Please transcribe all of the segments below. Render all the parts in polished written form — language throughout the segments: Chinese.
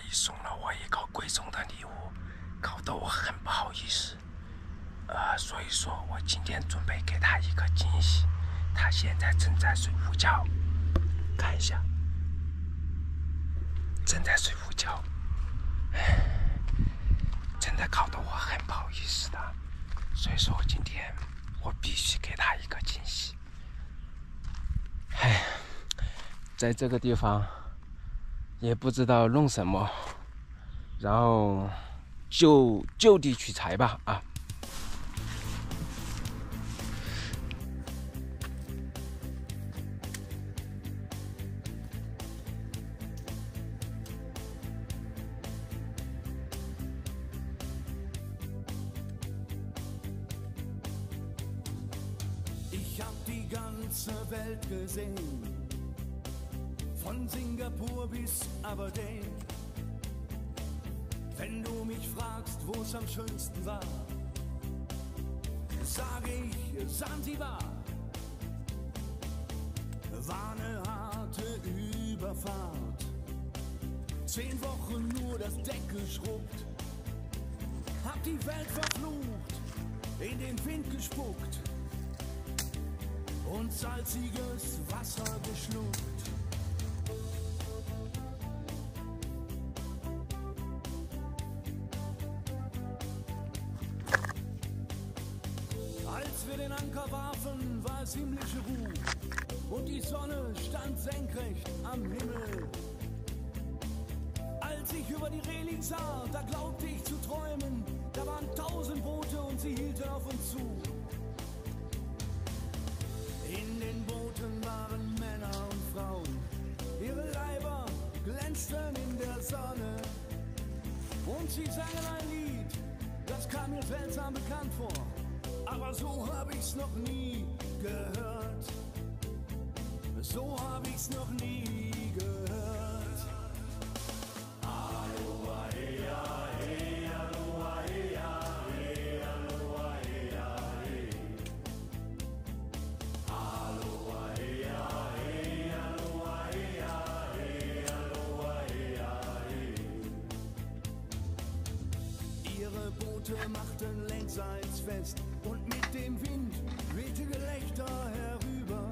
姨送了我一个贵重的礼物，搞得我很不好意思。所以说我今天准备给她一个惊喜。她现在正在睡午觉，看一下，正在睡午觉。真的搞得我很不好意思的。所以说今天我必须给她一个惊喜。在这个地方也不知道弄什么，然后就地取材吧啊！ Ich hab die ganze Welt gesehen, von Singapur bis Aberdeen. Wenn du mich fragst, wo es am schönsten war, sage ich Sansibar. War eine harte Überfahrt, 10 Wochen nur das Deck geschrubbt, hab die Welt verflucht, in den Wind gespuckt und salziges Wasser geschluckt. Als wir den Anker warfen, war es himmlische Ruhe und die Sonne stand senkrecht am Himmel. Als ich über die Reling sah, da glaubte ich zu träumen, da waren 1000 Boote und sie hielten auf uns zu. In den Booten waren Männer und Frauen, ihre Leiber glänzten in der Sonne und sie sangen ein Lied, das kam mir seltsam bekannt vor, aber so hab ich's noch nie gehört, so hab ich's noch nie gehört. Ihre Boote machten längsseits fest und mit dem Wind wehte Gelächter herüber.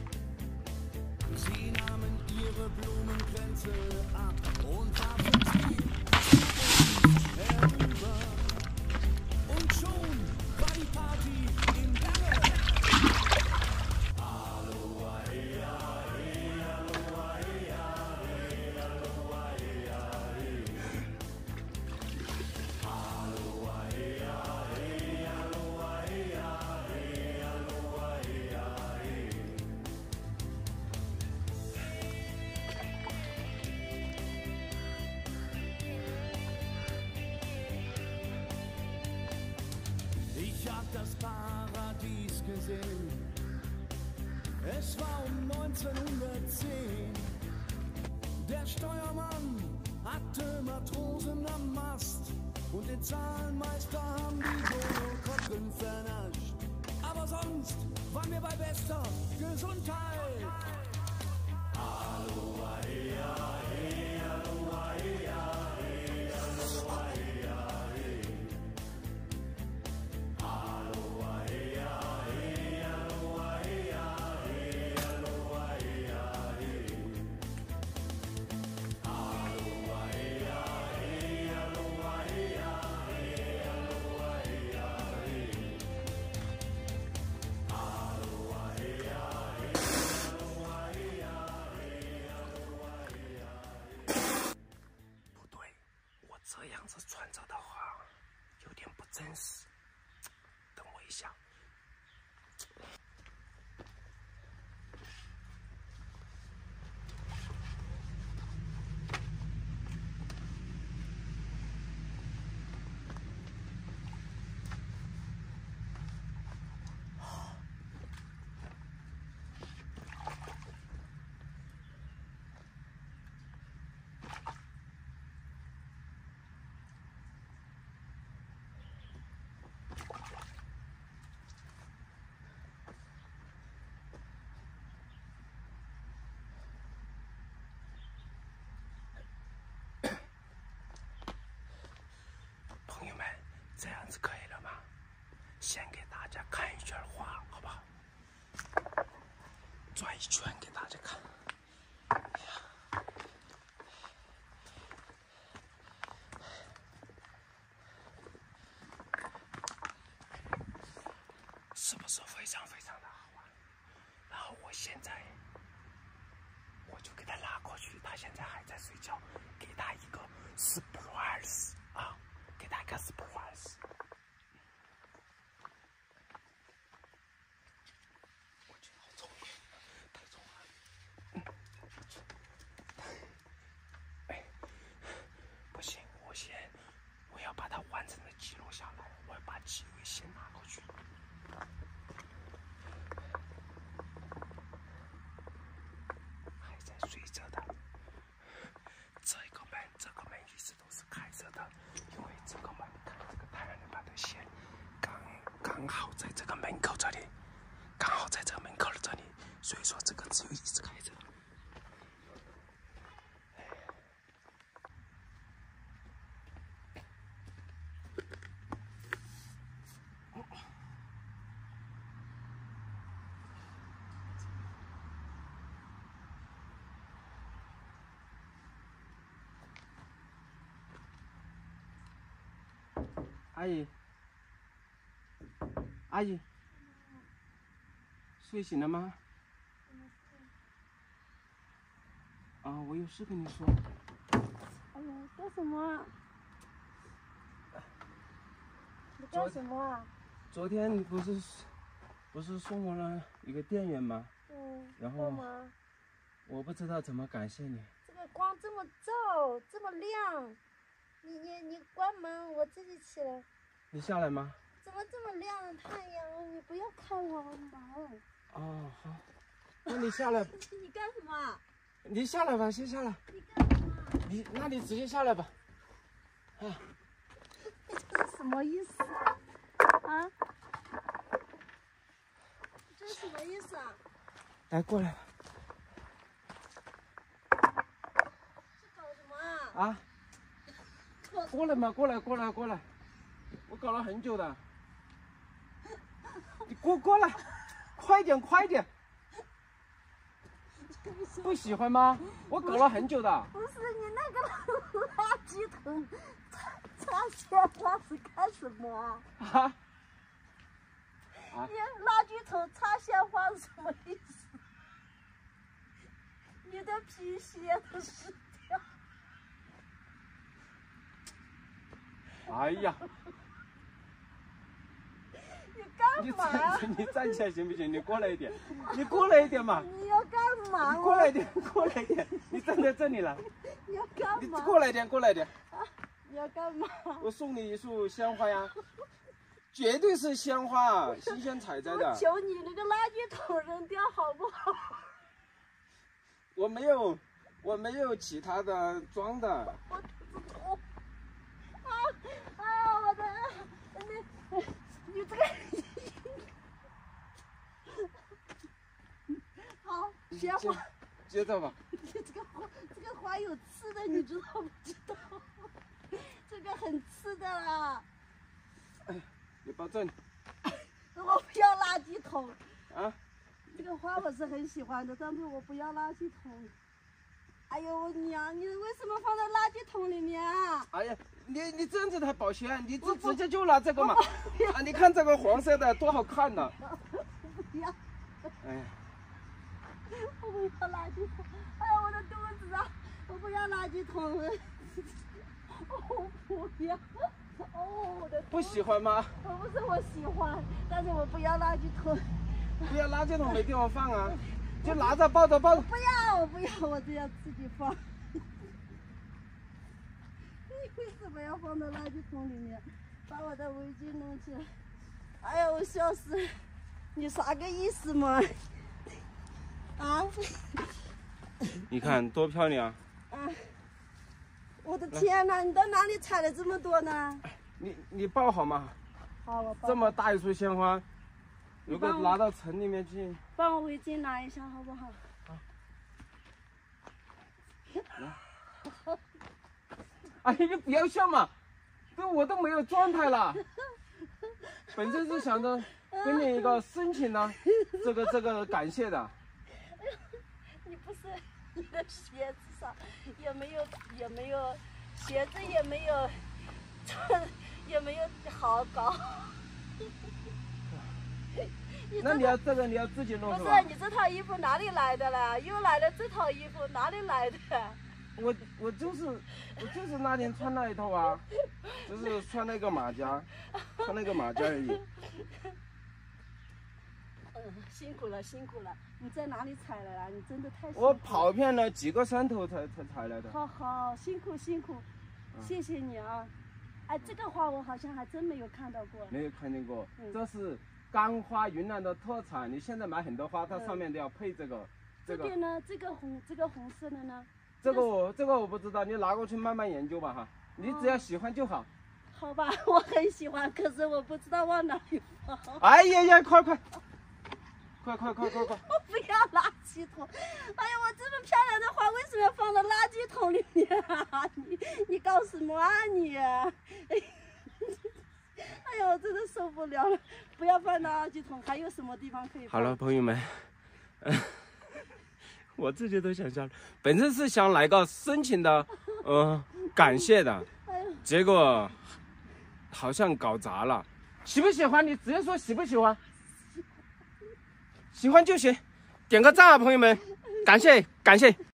Sie nahmen ihre Blumenkränze ab und warfen sie zu uns herüber. Und schon war die Party im Gange. Ich hab das Paradies gesehen, es war um 1910. Der Steuermann hatte Matrosen am Mast und den Zahlenmeister haben die Solokokken vernascht. Aber sonst waren wir bei bester Gesundheit. 这样子穿着的话，有点不真实。等我一下。 这样子可以了吗？先给大家看一圈花，好不好？转一圈给大家看。是不是非常非常的好玩？然后我现在，我就给他拉过去，他现在还在睡觉，给他一个 surprise 啊，给他一个 surprise。我觉得好聪明，太聪明了。哎，不行，我要把它完整的记录下来，我要把机位先拿过去。还在睡着的，这个门一直都是开着的，因为这个门看这个太阳能板的线刚好在这个门口这里，刚好在这个门口的这里，所以说这个只有一直开着。阿姨，阿姨，睡醒了吗？啊，我有事跟你说。 哎呀，干什么啊？你干什么啊？ 昨天你不是送我了一个电源吗？然后干嘛？ 我不知道怎么感谢你。 这个光这么照，这么亮，你关门，我自己起来。 你下来吗？ 怎么这么亮的太阳？你不要开我门。 哦，好，那你下来。 你干什么啊？ 你下来吧，先下来。 你干什么啊？ 你直接下来吧。啊， 这是什么意思啊？这是什么意思啊？ 来过来。 是搞什么啊？ 啊？过来嘛，过来，我搞了很久的。你过来，快点！不喜欢吗？我搞了很久的。 不是你那个垃圾桶插鲜花是干什么啊？ 啊？ 你垃圾桶插鲜花是什么意思？你的皮鞋都湿掉。 哎呀！ 你干嘛呀？ 你站起来行不行？你过来一点嘛。 你要干嘛？ 过来一点，你站在这里了。 你要干嘛？ 过来点。 啊，你要干嘛？ 我送你一束鲜花呀，绝对是鲜花，新鲜采摘的。 我求你那个垃圾桶扔掉好不好？ 我没有其他的装的。 我的，你这个，好，鲜花， 接着吧。 你这个花有刺的，你知道不知道？这个很刺的啦。 哎，你保证。 我不要垃圾桶。 啊？ 这个花我是很喜欢的，但是我不要垃圾桶。哎呦娘，你为什么放在垃圾桶里面啊？ 哎呀，你这样子才保鲜，你直接就拿这个嘛。啊，你看这个黄色的多好看呢。 不要。 哎呀。 我不要垃圾桶。哎呀，我的肚子啊！我不要垃圾桶。我不要。哦，我的。 不喜欢吗？ 不是我喜欢，但是我不要垃圾桶。 不要垃圾桶没地方放啊，就拿着抱着。 我不要，我只要自己放。你为什么要放在垃圾桶里面？把我的围巾弄起来。哎呀，我笑死了！你啥个意思嘛？啊？ 你看多漂亮！ 啊！我的天哪，你到哪里采了这么多呢？ 你抱好吗？ 好，我抱。 这么大一束鲜花，如果拿到城里面去， 帮我围巾拿一下好不好？ 好。哎，你不要笑嘛！ 这我都没有状态了。本身是想着跟你一个深情的这个感谢的。 你不是你的鞋子上也没有鞋子也没有穿也没有好搞。 那你要这个你要自己弄不是吧？ 是你这套衣服哪里来的了？又来了这套衣服哪里来的？ 我就是那天穿那一套啊，就是穿那个马甲，穿那个马甲而已。 辛苦了辛苦了，你在哪里采的呀？你真的太辛苦了。 我跑遍了几个山头才采来的。 好辛苦辛苦，谢谢你啊！哎，这个花我好像还真没有看到过。 没有看见过，这是干花，云南的特产。你现在买很多花，它上面都要配这个。 这边呢，这个红色的呢？ 这个我不知道，你拿过去慢慢研究吧哈。你只要喜欢就好。 好吧，我很喜欢，可是我不知道往哪里放。 哎呀，快！我不要垃圾桶！哎呀，我这么漂亮的花为什么要放到垃圾桶里面啊？你搞什么啊你？哎呀，我真的受不了了！不要放到垃圾桶，还有什么地方可以放？ 好了，朋友们，我自己都想笑了。本身是想来个深情的，感谢的，结果好像搞砸了。喜不喜欢你直接说喜不喜欢，喜欢就行，点个赞啊，朋友们，感谢。